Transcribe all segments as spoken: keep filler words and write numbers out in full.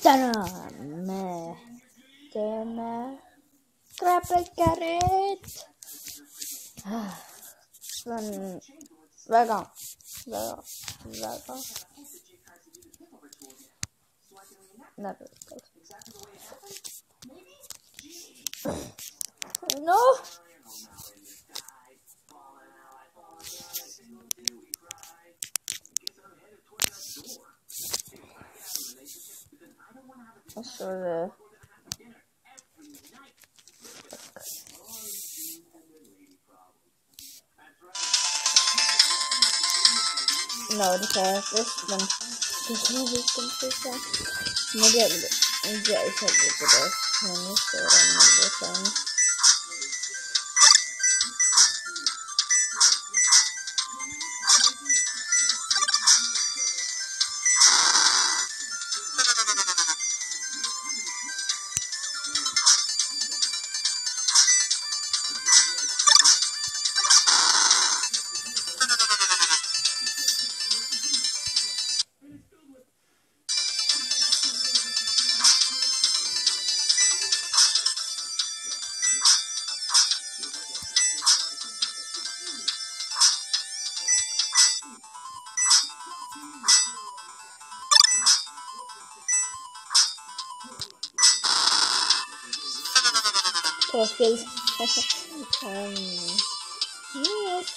Ta-da! Med den Grappling Garry. Men hver gang, hver gang, hver gang. Never. No! Jag står det. No, det är först, men det är nog vilken första. Men det är det. Det är så lite det. Men nu står den med sen. Torskis. um, yes,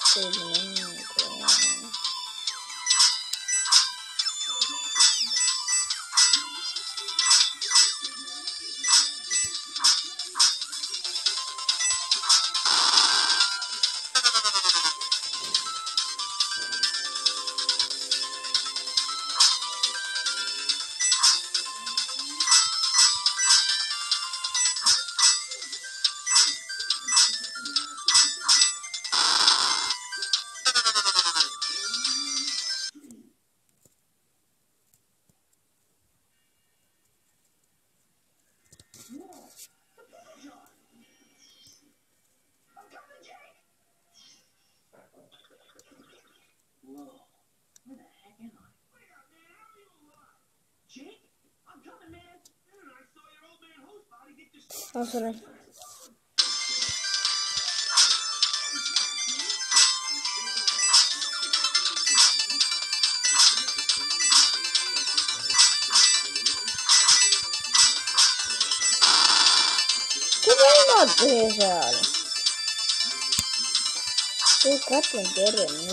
oh, sorry. Not this all. This Grappling Garry.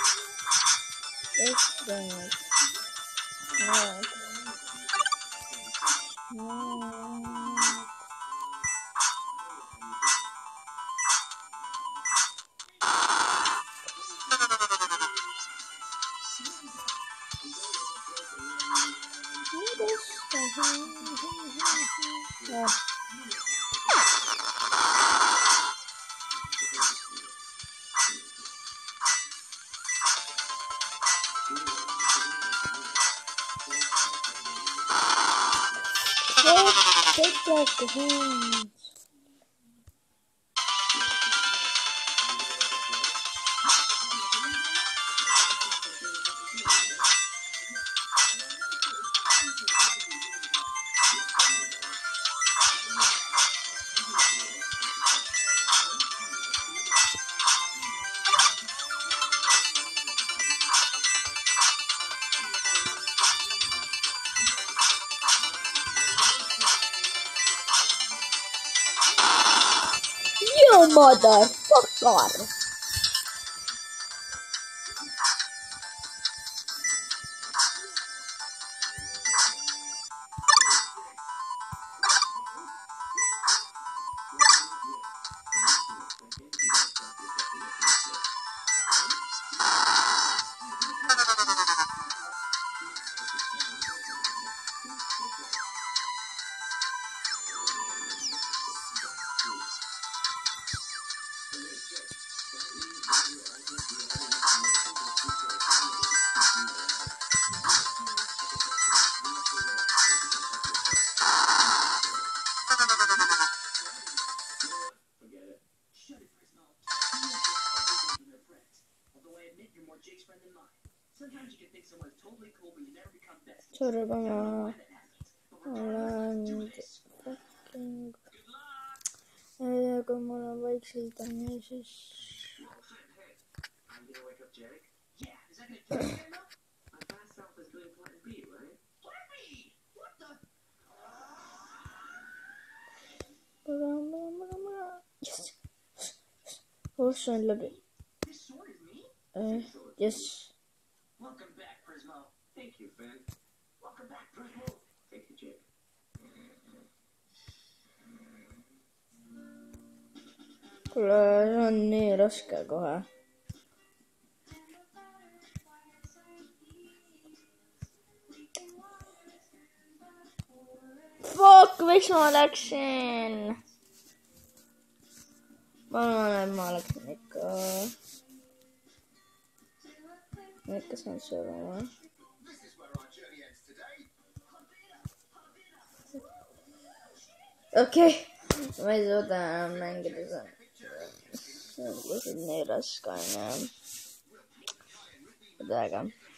This thing. No. No. Yeah. Take like the hands. You motherfucker! Sorry, bana. olen fucking... ja kui mul on vaikselt on siis... Yes. Oh, sain läbi. Uh, yes. Welcome back, Prismo. Thank you, Finn. Welcome back, Prismo. Thank you, Jake. Kuule, see on nii raske kohe. Fuck, miks ma läksin? Ma arvan, et ma läksin ikka... Ikka saan surema. Okei, ma ei suuda enam mängida seda. See on lihtsalt nii raske on ja... Midagi.